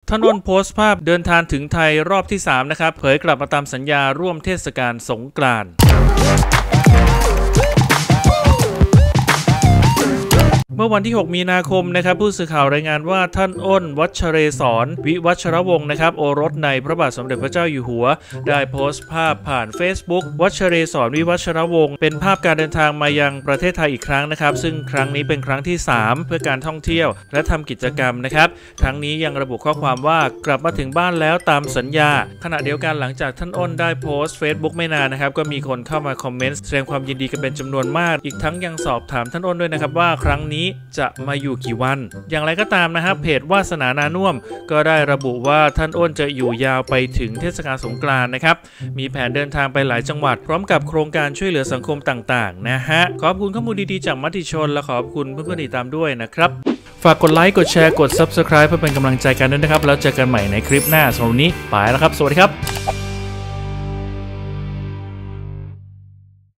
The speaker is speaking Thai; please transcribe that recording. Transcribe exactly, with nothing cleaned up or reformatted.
ท่านอ้นโพสต์ภาพเดินทางถึงไทยรอบที่สามนะครับเผยกลับมาตามสัญญาร่วมเทศกาลสงกรานต์เมื่อวันที่หกมีนาคมนะครับผู้สื่อข่าวรายงานว่าท่านอ้นวัชเรศรวิวัชรวงศ์นะครับโอรสในพระบาทสมเด็จพระเจ้าอยู่หัวได้โพสต์ภาพผ่าน Facebook วัชเรศรวิวัชรวงศ์เป็นภาพการเดินทางมายังประเทศไทยอีกครั้งนะครับซึ่งครั้งนี้เป็นครั้งที่สามเพื่อการท่องเที่ยวและทำกิจกรรมนะครับทั้งนี้ยังระบุข้อความว่ากลับมาถึงบ้านแล้วตามสัญญาขณะเดียวกันหลังจากท่านอ้นได้โพสต์ Facebook ไม่นานนะครับก็มีคนเข้ามาคอมเมนต์แสดงความยินดีกันเป็นจำนวนมากอีกทั้งยังสอบถามท่านอ้นด้วยนะครับว่าครั้งนี้จะมาอยู่กี่วันอย่างไรก็ตามนะครับเพจวาสนานานุ่มก็ได้ระบุว่าท่านอ้นจะอยู่ยาวไปถึงเทศกาลสงกรานต์นะครับมีแผนเดินทางไปหลายจังหวัดพร้อมกับโครงการช่วยเหลือสังคมต่างๆนะฮะขอบคุณข้อมูลดีๆจากมติชนและขอบคุณเพื่อนๆติดตามด้วยนะครับฝากกดไลค์กดแชร์กด ซับสไครบ์ เพื่อเป็นกำลังใจกันด้วยนะครับแล้วเจอกันใหม่ในคลิปหน้าสำหรับวันนี้ไปแล้วครับสวัสดีครับ